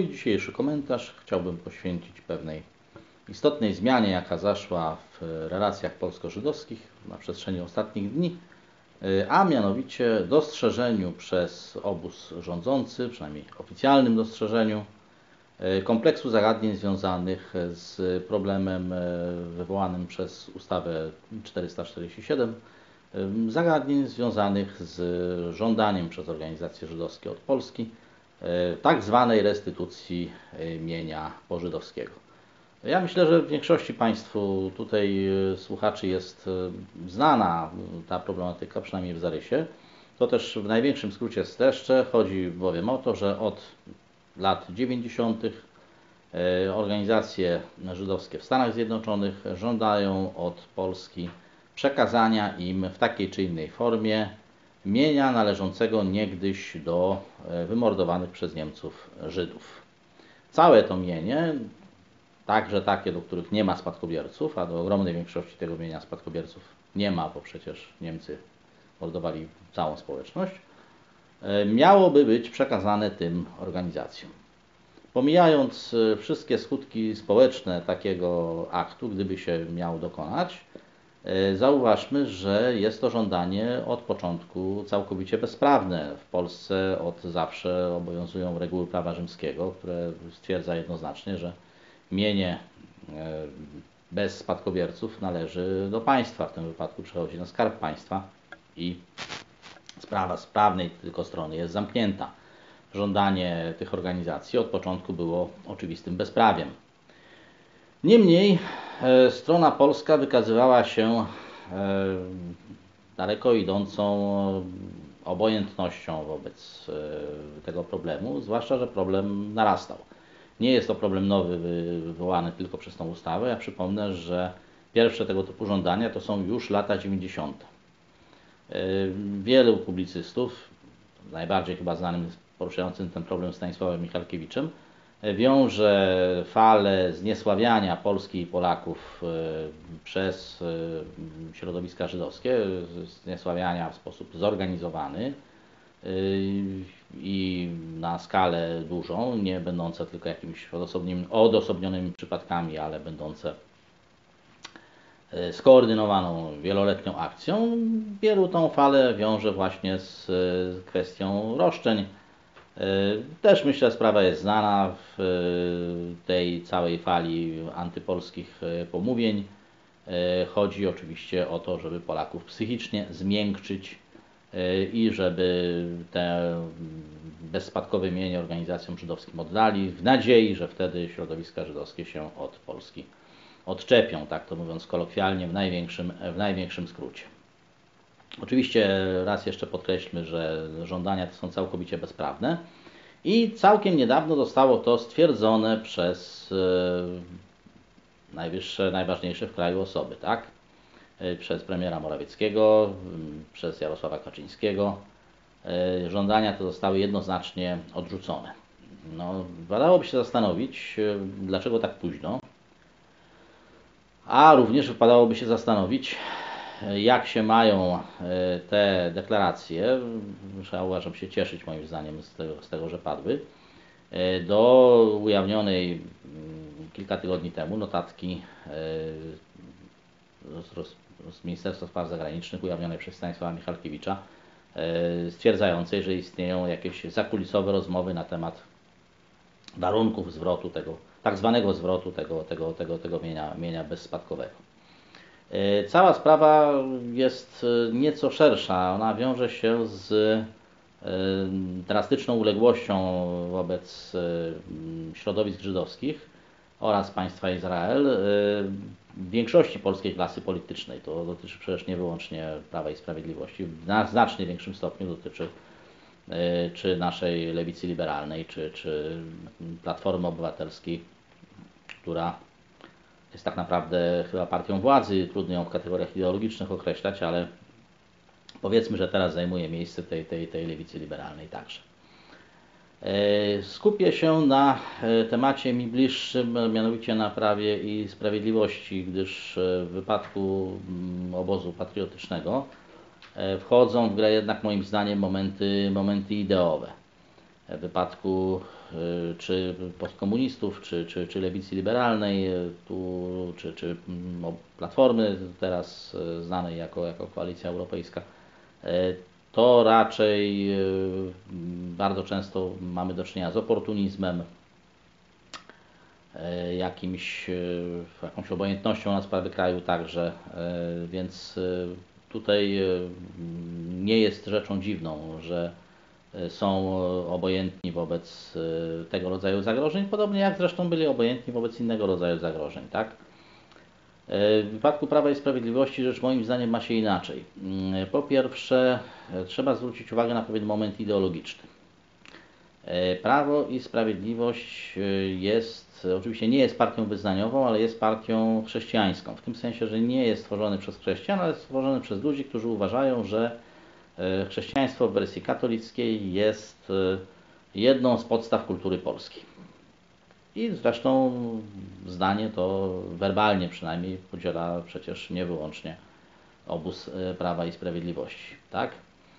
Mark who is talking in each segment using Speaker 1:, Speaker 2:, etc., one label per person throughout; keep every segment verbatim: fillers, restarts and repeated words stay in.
Speaker 1: Mój dzisiejszy komentarz chciałbym poświęcić pewnej istotnej zmianie, jaka zaszła w relacjach polsko-żydowskich na przestrzeni ostatnich dni, a mianowicie dostrzeżeniu przez obóz rządzący, przynajmniej oficjalnym dostrzeżeniu, kompleksu zagadnień związanych z problemem wywołanym przez ustawę czterysta czterdzieści siedem, zagadnień związanych z żądaniem przez organizacje żydowskie od Polski tak zwanej restytucji mienia pożydowskiego. Ja myślę, że w większości Państwu tutaj słuchaczy jest znana ta problematyka, przynajmniej w zarysie. To też w największym skrócie streszczę. Chodzi bowiem o to, że od lat dziewięćdziesiątych organizacje żydowskie w Stanach Zjednoczonych żądają od Polski przekazania im w takiej czy innej formie mienia należącego niegdyś do wymordowanych przez Niemców Żydów. Całe to mienie, także takie, do których nie ma spadkobierców, a do ogromnej większości tego mienia spadkobierców nie ma, bo przecież Niemcy mordowali całą społeczność, miałoby być przekazane tym organizacjom. Pomijając wszystkie skutki społeczne takiego aktu, gdyby się miał dokonać, zauważmy, że jest to żądanie od początku całkowicie bezprawne. W Polsce od zawsze obowiązują reguły prawa rzymskiego, które stwierdza jednoznacznie, że mienie bez spadkobierców należy do państwa. W tym wypadku przechodzi na skarb państwa i sprawa z prawnej tylko strony jest zamknięta. Żądanie tych organizacji od początku było oczywistym bezprawiem. Niemniej strona polska wykazywała się daleko idącą obojętnością wobec tego problemu, zwłaszcza że problem narastał. Nie jest to problem nowy, wywołany tylko przez tą ustawę. Ja przypomnę, że pierwsze tego typu żądania to są już lata dziewięćdziesiąte. Wielu publicystów, najbardziej chyba znanym poruszającym ten problem Stanisławem Michalkiewiczem, wiąże falę zniesławiania Polski i Polaków przez środowiska żydowskie, zniesławiania w sposób zorganizowany i na skalę dużą, nie będące tylko jakimiś odosobnionymi przypadkami, ale będące skoordynowaną wieloletnią akcją. Wielu tą falę wiąże właśnie z kwestią roszczeń. Też myślę, sprawa jest znana w tej całej fali antypolskich pomówień. Chodzi oczywiście o to, żeby Polaków psychicznie zmiękczyć i żeby te bezspadkowe mienie organizacjom żydowskim oddali, w nadziei, że wtedy środowiska żydowskie się od Polski odczepią, tak to mówiąc kolokwialnie, w największym, w największym skrócie. Oczywiście raz jeszcze podkreślmy, że żądania te są całkowicie bezprawne i całkiem niedawno zostało to stwierdzone przez najwyższe, najważniejsze w kraju osoby, tak? Przez premiera Morawieckiego, przez Jarosława Kaczyńskiego. Żądania te zostały jednoznacznie odrzucone. No, wypadałoby się zastanowić, dlaczego tak późno, a również wypadałoby się zastanowić, jak się mają te deklaracje, ja uważam się cieszyć moim zdaniem z tego, z tego, że padły, do ujawnionej kilka tygodni temu notatki z Ministerstwa Spraw Zagranicznych ujawnionej przez Stanisława Michalkiewicza, stwierdzającej, że istnieją jakieś zakulisowe rozmowy na temat warunków zwrotu tego, tak zwanego zwrotu tego, tego, tego, tego mienia, mienia bezspadkowego. Cała sprawa jest nieco szersza. Ona wiąże się z drastyczną uległością wobec środowisk żydowskich oraz państwa Izrael w większości polskiej klasy politycznej. To dotyczy przecież nie wyłącznie Prawa i Sprawiedliwości. W znacznie większym stopniu dotyczy czy naszej lewicy liberalnej, czy, czy Platformy Obywatelskiej, która jest tak naprawdę chyba partią władzy. Trudno ją w kategoriach ideologicznych określać, ale powiedzmy, że teraz zajmuje miejsce tej, tej, tej lewicy liberalnej także. Skupię się na temacie mi bliższym, mianowicie na Prawie i Sprawiedliwości, gdyż w wypadku obozu patriotycznego wchodzą w grę jednak moim zdaniem momenty, momenty ideowe. w wypadku y, czy postkomunistów, czy, czy, czy lewicy liberalnej, y, tu, czy, czy no, Platformy, teraz y, znanej jako, jako Koalicja Europejska, y, to raczej y, bardzo często mamy do czynienia z oportunizmem, y, jakimś, y, jakąś obojętnością na sprawy kraju także, y, więc y, tutaj y, nie jest rzeczą dziwną, że są obojętni wobec tego rodzaju zagrożeń, podobnie jak zresztą byli obojętni wobec innego rodzaju zagrożeń, tak? W wypadku Prawa i Sprawiedliwości rzecz moim zdaniem ma się inaczej. Po pierwsze, trzeba zwrócić uwagę na pewien moment ideologiczny. Prawo i Sprawiedliwość jest, oczywiście nie jest partią wyznaniową, ale jest partią chrześcijańską, w tym sensie, że nie jest stworzony przez chrześcijan, ale jest stworzony przez ludzi, którzy uważają, że chrześcijaństwo w wersji katolickiej jest jedną z podstaw kultury polskiej. I zresztą zdanie to werbalnie przynajmniej podziela przecież nie wyłącznie obóz Prawa i Sprawiedliwości. Tak?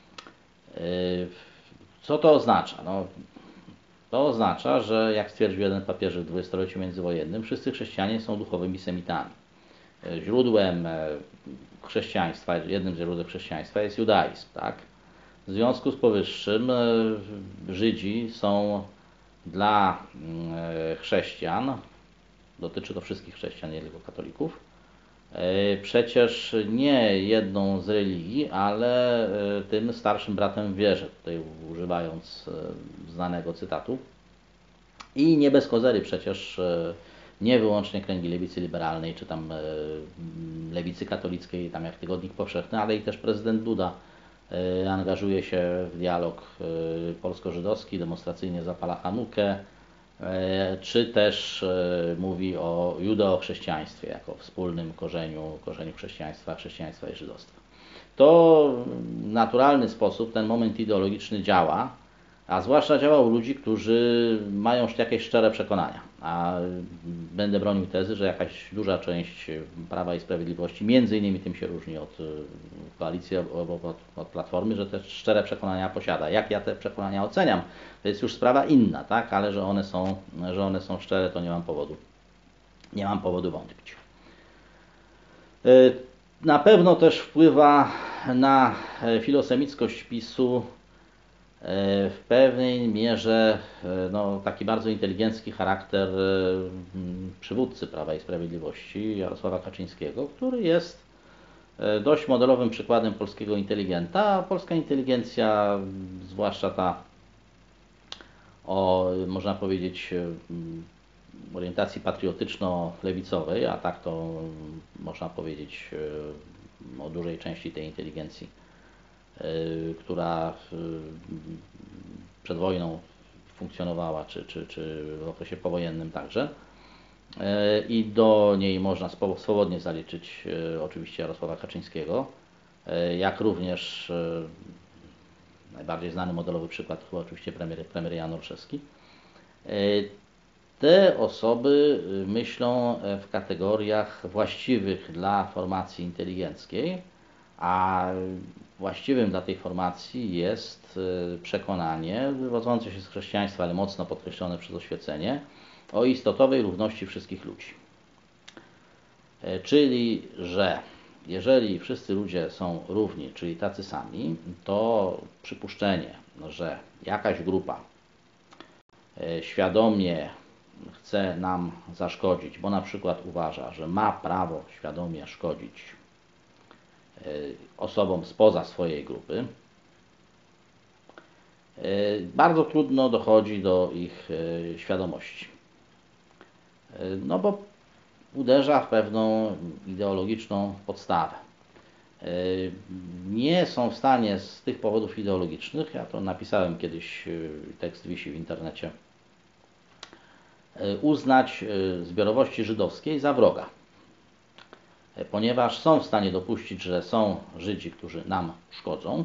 Speaker 1: Co to oznacza? No, to oznacza, że jak stwierdził jeden papież w dwudziestoleciu międzywojennym, wszyscy chrześcijanie są duchowymi semitami. Źródłem chrześcijaństwa, jednym z źródeł chrześcijaństwa jest judaizm. Tak? W związku z powyższym Żydzi są dla chrześcijan, dotyczy to wszystkich chrześcijan, nie tylko katolików, przecież nie jedną z religii, ale tym starszym bratem w wierze, tutaj używając znanego cytatu. I nie bez kozery przecież nie wyłącznie kręgi lewicy liberalnej, czy tam lewicy katolickiej, tam jak Tygodnik Powszechny, ale i też prezydent Duda angażuje się w dialog polsko-żydowski, demonstracyjnie zapala Hanukę, czy też mówi o judeo-chrześcijaństwie jako wspólnym korzeniu, korzeniu chrześcijaństwa, chrześcijaństwa i żydostwa. To w naturalny sposób ten moment ideologiczny działa, a zwłaszcza działa u ludzi, którzy mają jakieś szczere przekonania. A będę bronił tezy, że jakaś duża część Prawa i Sprawiedliwości, między innymi tym się różni od Koalicji, od, od Platformy, że te szczere przekonania posiada. Jak ja te przekonania oceniam, to jest już sprawa inna, tak? Ale że one są, że one są szczere, to nie mam powodu, nie mam powodu wątpić. Na pewno też wpływa na filosemickość PiSu w pewnej mierze no, taki bardzo inteligencki charakter przywódcy Prawa i Sprawiedliwości, Jarosława Kaczyńskiego, który jest dość modelowym przykładem polskiego inteligenta, a polska inteligencja, zwłaszcza ta o, można powiedzieć, orientacji patriotyczno-lewicowej, a tak to można powiedzieć o dużej części tej inteligencji, która przed wojną funkcjonowała, czy, czy, czy w okresie powojennym także. I do niej można swobodnie zaliczyć oczywiście Jarosława Kaczyńskiego, jak również najbardziej znany modelowy przykład chyba oczywiście premier, premier Jan Olszewski. Te osoby myślą w kategoriach właściwych dla formacji inteligenckiej, a właściwym dla tej formacji jest przekonanie wywodzące się z chrześcijaństwa, ale mocno podkreślone przez oświecenie, o istotowej równości wszystkich ludzi. Czyli, że jeżeli wszyscy ludzie są równi, czyli tacy sami, to przypuszczenie, że jakaś grupa świadomie chce nam zaszkodzić, bo na przykład uważa, że ma prawo świadomie szkodzić osobom spoza swojej grupy, bardzo trudno dochodzi do ich świadomości. No bo uderza w pewną ideologiczną podstawę. Nie są w stanie z tych powodów ideologicznych, ja to napisałem kiedyś, tekst wisi w internecie, uznać zbiorowości żydowskiej za wroga. Ponieważ są w stanie dopuścić, że są Żydzi, którzy nam szkodzą,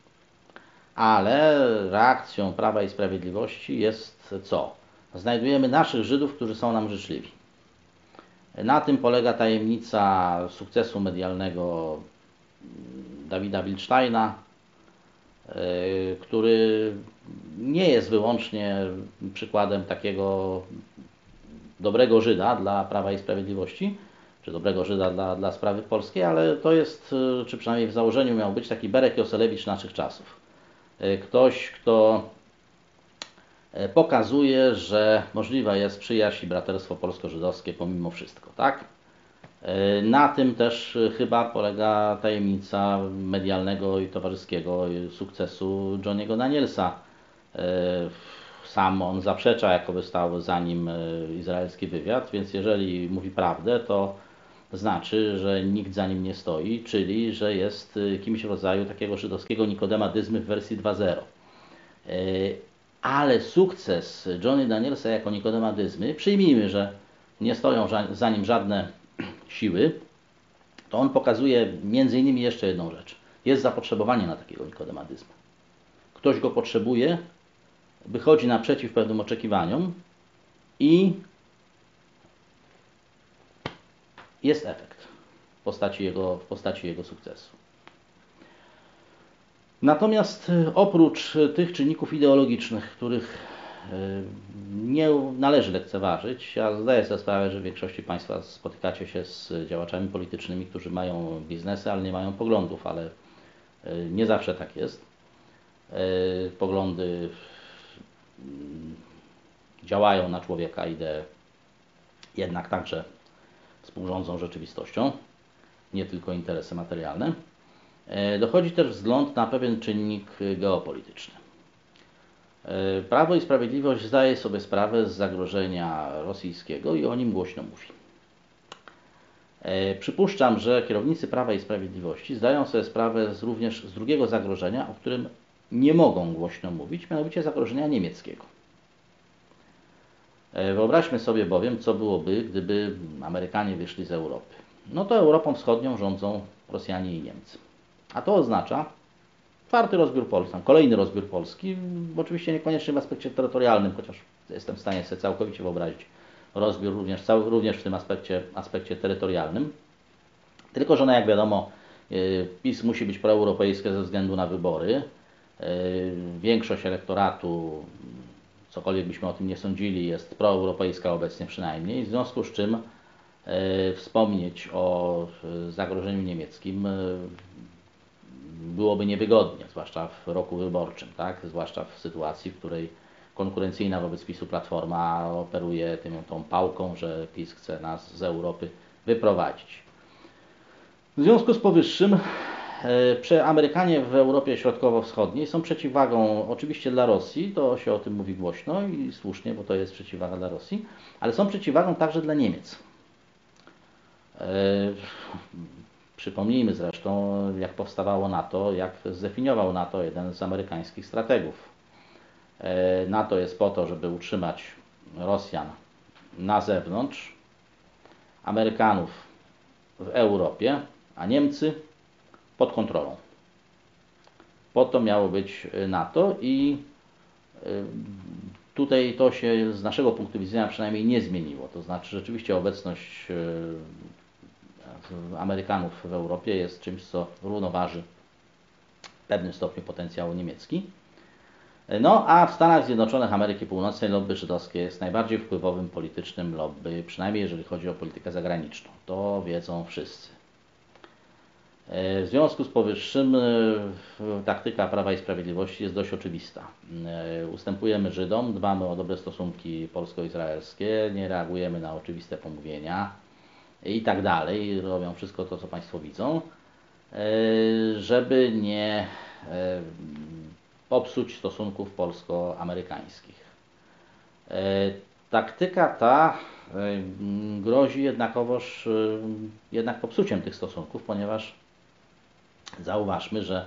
Speaker 1: ale reakcją Prawa i Sprawiedliwości jest co? Znajdujemy naszych Żydów, którzy są nam życzliwi. Na tym polega tajemnica sukcesu medialnego Dawida Wilcztajna, który nie jest wyłącznie przykładem takiego dobrego Żyda dla Prawa i Sprawiedliwości, czy dobrego Żyda dla, dla sprawy polskiej, ale to jest, czy przynajmniej w założeniu miał być taki Berek Joselewicz naszych czasów. Ktoś, kto pokazuje, że możliwe jest przyjaźń i braterstwo polsko-żydowskie pomimo wszystko, tak? Na tym też chyba polega tajemnica medialnego i towarzyskiego sukcesu Johnego Danielsa. Sam on zaprzecza, jakoby stał za nim izraelski wywiad, więc jeżeli mówi prawdę, to znaczy, że nikt za nim nie stoi, czyli że jest kimś w rodzaju takiego żydowskiego Nikodema Dyzmy w wersji dwa zero. Ale sukces Johnny Danielsa jako Nikodema Dyzmy, przyjmijmy, że nie stoją za nim żadne siły, to on pokazuje między innymi jeszcze jedną rzecz. Jest zapotrzebowanie na takiego Nikodema Dyzmy. Ktoś go potrzebuje, wychodzi naprzeciw pewnym oczekiwaniom i jest efekt w postaci jego, w postaci jego sukcesu. Natomiast oprócz tych czynników ideologicznych, których nie należy lekceważyć, ja zdaję sobie sprawę, że w większości Państwa spotykacie się z działaczami politycznymi, którzy mają biznesy, ale nie mają poglądów, ale nie zawsze tak jest. Poglądy działają na człowieka, idee jednak także współrządzą rzeczywistością, nie tylko interesy materialne. Dochodzi też wzgląd na pewien czynnik geopolityczny. Prawo i Sprawiedliwość zdaje sobie sprawę z zagrożenia rosyjskiego i o nim głośno mówi. Przypuszczam, że kierownicy Prawa i Sprawiedliwości zdają sobie sprawę z również z drugiego zagrożenia, o którym nie mogą głośno mówić, mianowicie zagrożenia niemieckiego. Wyobraźmy sobie bowiem, co byłoby, gdyby Amerykanie wyszli z Europy. No to Europą Wschodnią rządzą Rosjanie i Niemcy. A to oznacza czwarty rozbiór Polski, kolejny rozbiór Polski, oczywiście niekoniecznie w aspekcie terytorialnym, chociaż jestem w stanie sobie całkowicie wyobrazić rozbiór również, cały, również w tym aspekcie, aspekcie terytorialnym. Tylko że no jak wiadomo, PiS musi być proeuropejskie ze względu na wybory. Większość elektoratu, cokolwiek byśmy o tym nie sądzili, jest proeuropejska obecnie przynajmniej, w związku z czym wspomnieć o zagrożeniu niemieckim byłoby niewygodnie, zwłaszcza w roku wyborczym, tak? Zwłaszcza w sytuacji, w której konkurencyjna wobec PiSu Platforma operuje tym, tą pałką, że PiS chce nas z Europy wyprowadzić. W związku z powyższym Amerykanie w Europie Środkowo-Wschodniej są przeciwwagą oczywiście dla Rosji, to się o tym mówi głośno i słusznie, bo to jest przeciwwaga dla Rosji, ale są przeciwwagą także dla Niemiec. Przypomnijmy zresztą, jak powstawało NATO, jak zdefiniował NATO jeden z amerykańskich strategów. NATO jest po to, żeby utrzymać Rosjan na zewnątrz, Amerykanów w Europie, a Niemcy pod kontrolą. Po to miało być NATO i tutaj to się z naszego punktu widzenia przynajmniej nie zmieniło. To znaczy rzeczywiście obecność Amerykanów w Europie jest czymś, co równoważy w pewnym stopniu potencjał niemiecki. No a w Stanach Zjednoczonych Ameryki Północnej lobby żydowskie jest najbardziej wpływowym politycznym lobby, przynajmniej jeżeli chodzi o politykę zagraniczną. To wiedzą wszyscy. W związku z powyższym taktyka Prawa i Sprawiedliwości jest dość oczywista. Ustępujemy Żydom, dbamy o dobre stosunki polsko-izraelskie, nie reagujemy na oczywiste pomówienia i tak dalej. Robią wszystko to, co Państwo widzą, żeby nie popsuć stosunków polsko-amerykańskich. Taktyka ta grozi jednakowoż jednak popsuciem tych stosunków, ponieważ zauważmy, że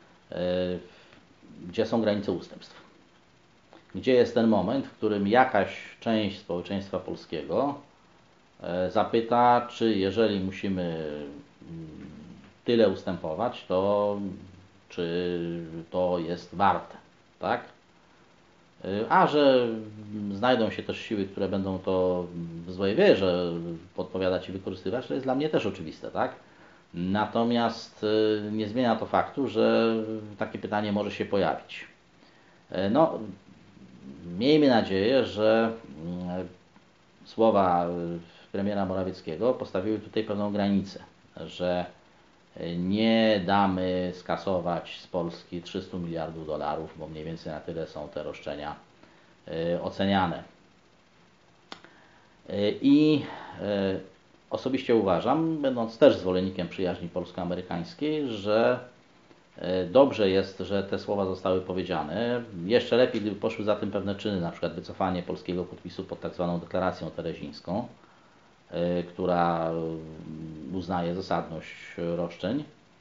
Speaker 1: gdzie są granice ustępstw? Gdzie jest ten moment, w którym jakaś część społeczeństwa polskiego zapyta, czy jeżeli musimy tyle ustępować, to czy to jest warte, tak? A że znajdą się też siły, które będą to w złej wierze podpowiadać i wykorzystywać, to jest dla mnie też oczywiste, tak? Natomiast nie zmienia to faktu, że takie pytanie może się pojawić. No, miejmy nadzieję, że słowa premiera Morawieckiego postawiły tutaj pewną granicę, że nie damy skasować z Polski trzystu miliardów dolarów, bo mniej więcej na tyle są te roszczenia oceniane. I osobiście uważam, będąc też zwolennikiem przyjaźni polsko-amerykańskiej, że dobrze jest, że te słowa zostały powiedziane. Jeszcze lepiej, gdyby poszły za tym pewne czyny, na przykład wycofanie polskiego podpisu pod tak zwaną deklaracją terezińską, która uznaje zasadność roszczeń.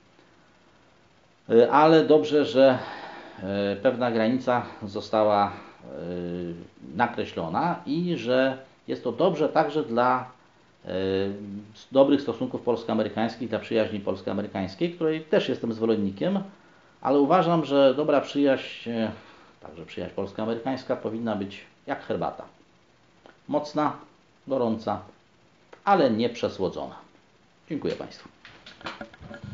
Speaker 1: Ale dobrze, że pewna granica została nakreślona i że jest to dobrze także dla dobrych stosunków polsko-amerykańskich, dla przyjaźni polsko-amerykańskiej, której też jestem zwolennikiem, ale uważam, że dobra przyjaźń, także przyjaźń polsko-amerykańska, powinna być jak herbata. Mocna, gorąca, ale nie przesłodzona. Dziękuję Państwu.